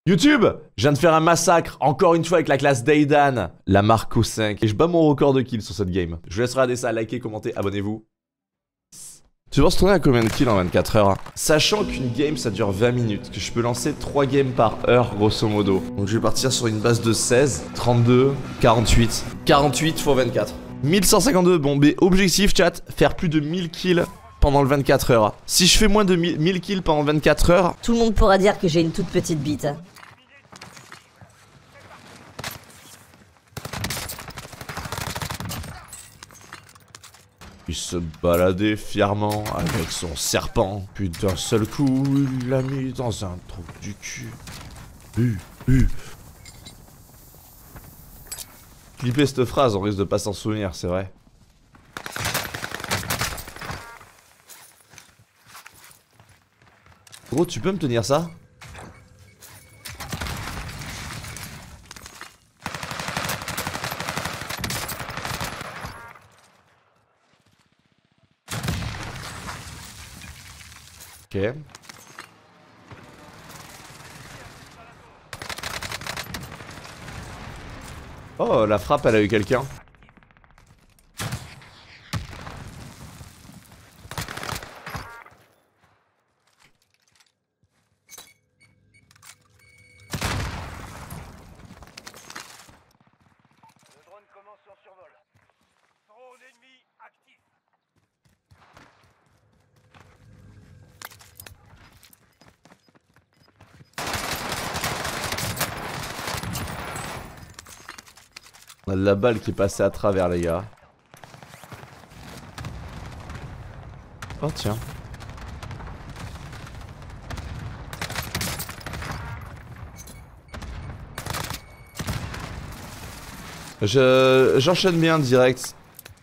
YouTube, je viens de faire un massacre, encore une fois avec la classe d'Aidan, la Marco 5, et je bats mon record de kills sur cette game. Je vous laisse regarder ça, likez, commentez, abonnez-vous. Tu penses tourner à combien de kills en 24 heures hein? Sachant qu'une game ça dure 20 minutes, que je peux lancer 3 games par heure grosso modo. Donc je vais partir sur une base de 16, 32, 48. 48 x 24. 1152, bon mais objectif chat, faire plus de 1000 kills pendant le 24 heures. Si je fais moins de 1000 kills pendant 24 heures... Tout le monde pourra dire que j'ai une toute petite bite. Il se baladait fièrement avec son serpent, puis d'un seul coup, il l'a mis dans un trou du cul. Clipper cette phrase, on risque de pas s'en souvenir, c'est vrai. Gros, tu peux me tenir ça? Ok. Oh, la frappe, elle a eu quelqu'un. Le drone commence son survol. Drone ennemi actif. On a de la balle qui est passée à travers, les gars. Oh, tiens. J'enchaîne bien direct.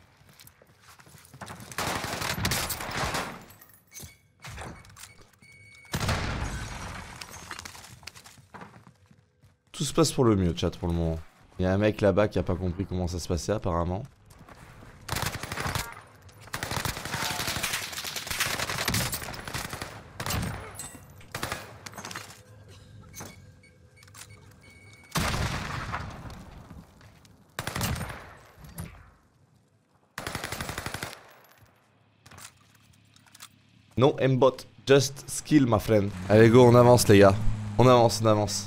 Tout se passe pour le mieux, chat, pour le moment. Il y a un mec là-bas qui a pas compris comment ça se passait apparemment. No aimbot, just skill, my friend. Allez go, on avance les gars. On avance, on avance.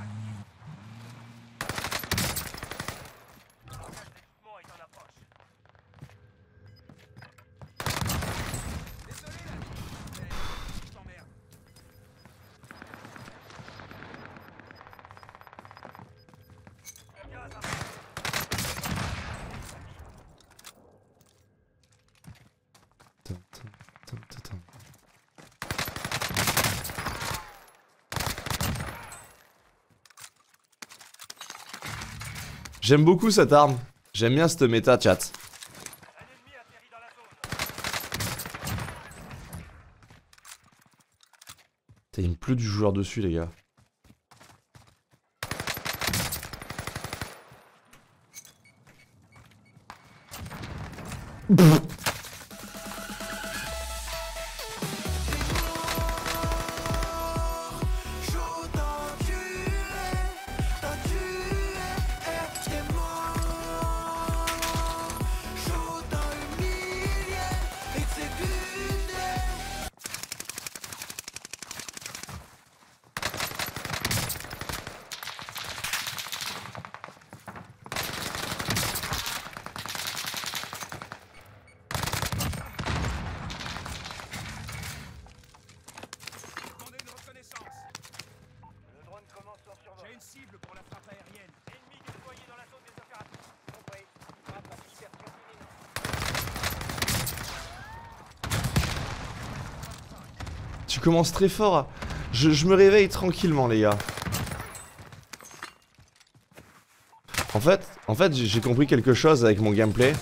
J'aime beaucoup cette arme. J'aime bien cette méta, chat. Il me pleut du joueur dessus, les gars. J'ai une cible pour la frappe aérienne. Ennemi déployé dans la zone des opérations. Compris. Frappe à dispersion imminente. Tu commences très fort. Je me réveille tranquillement, les gars. En fait, j'ai compris quelque chose avec mon gameplay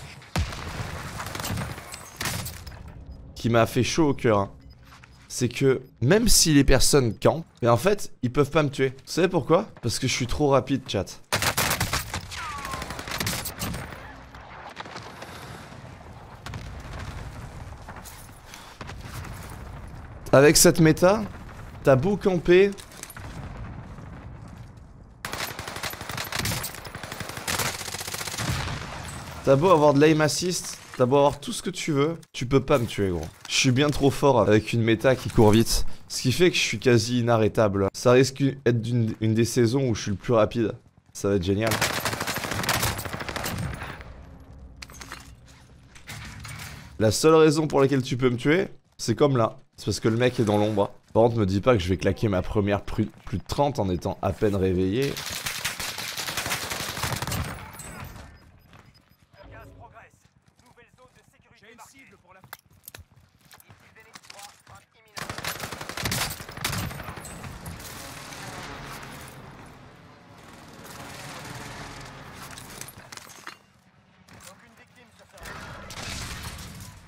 qui m'a fait chaud au cœur. Hein. C'est que même si les personnes campent, mais en fait, ils peuvent pas me tuer. Vous savez pourquoi? Parce que je suis trop rapide, chat. Avec cette méta, t'as beau camper, T'as beau avoir de l'aim assist, t'as beau avoir tout ce que tu veux, tu peux pas me tuer gros. Je suis bien trop fort avec une méta qui court vite. Ce qui fait que je suis quasi inarrêtable. Ça risque d'être une des saisons où je suis le plus rapide. Ça va être génial. La seule raison pour laquelle tu peux me tuer, c'est comme là. C'est parce que le mec est dans l'ombre. Par contre, me dis pas que je vais claquer ma première plus de 30 en étant à peine réveillé. Le gaz progresse. Nouvelle zone de sécurité J'ai une marquée. cible pour la... Ici Phoenix 3, frappe imminente. Aucune victime sur ce rayon.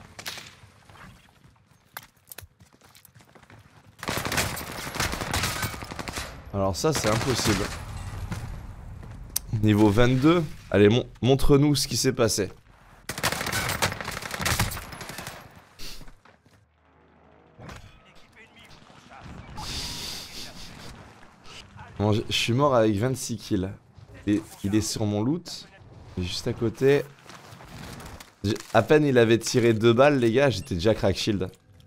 Alors ça, c'est impossible. Niveau 22. Allez, montre-nous ce qui s'est passé. Équipe ennemie vous pourchasse. Bon, je suis mort avec 26 kills. Et il est sur mon loot. Il est juste à côté. À peine il avait tiré 2 balles, les gars, j'étais déjà crack shield.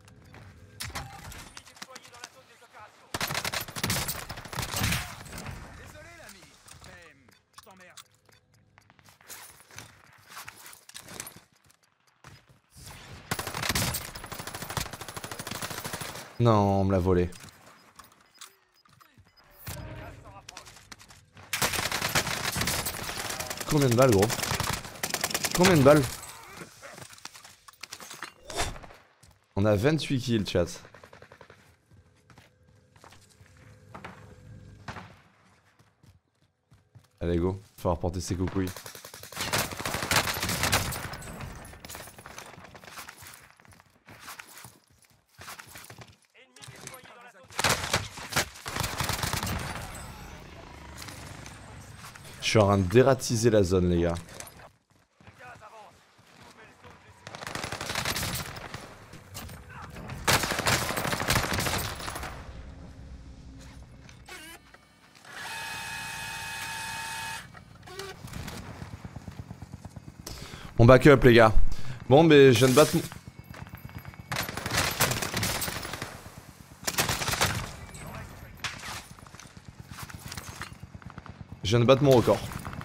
Déployé dans la zone des opérations. Désolé l'ami, mais je t'emmerde. Non, on me l'a volé. Combien de balles, gros? Combien de balles? On a 28 kills, chat. Allez, go. Faut rapporter ses coucouilles. Ennemi déployé dans la zone de Je suis en train de dératiser la zone, les gars. Le gaz avance. Nouvelle zone de sécurité. On back up, les gars. Bon, mais je viens de battre mon... Je viens de battre mon record.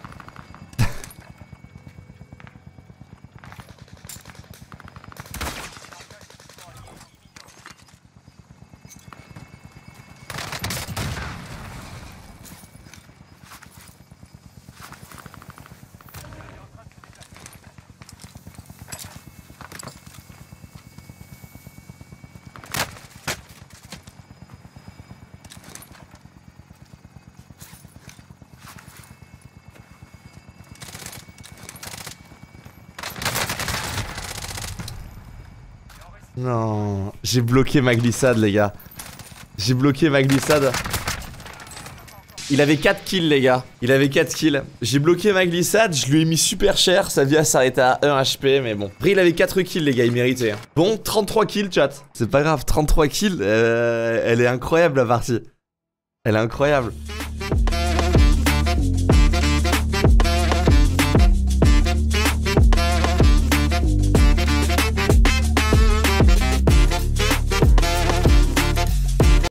Non, j'ai bloqué ma glissade, les gars. J'ai bloqué ma glissade. Il avait 4 kills, les gars. Il avait 4 kills. J'ai bloqué ma glissade, je lui ai mis super cher. Sa vie a s'arrêté à 1 HP, mais bon. Après, il avait 4 kills, les gars, il méritait. Bon, 33 kills, chat. C'est pas grave, 33 kills. Elle est incroyable, la partie. Elle est incroyable.